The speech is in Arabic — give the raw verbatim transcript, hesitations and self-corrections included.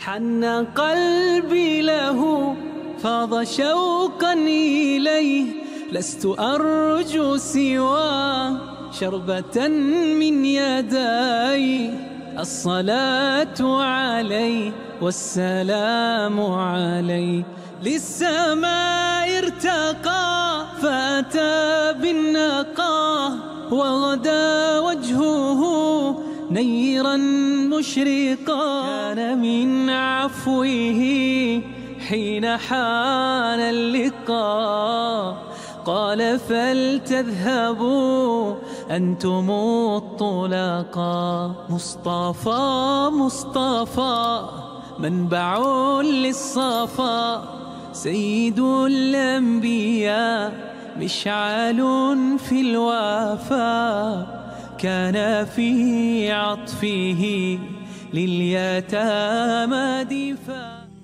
حن قلبي له فاض شوقا إليه، لست أرجو سوى شربة من يدي. الصلاة عليه والسلام عليه، للسماء ارتقى فأتى بالنقى، وغدا وجهه نيرا مشرقا. كان من عفوه حين حان اللقاء قال فلتذهبوا أنتم الطلقاء. مصطفى مصطفى منبع للصفا، سيد الأنبياء مشعل في الوفا. كان في عطفه لليتامى دفاع.